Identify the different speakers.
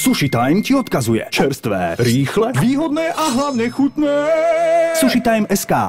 Speaker 1: Sushi Time ti odkazuje. Čerstvé, rýchle, výhodné a hlavne chutné. Sushi Time SK.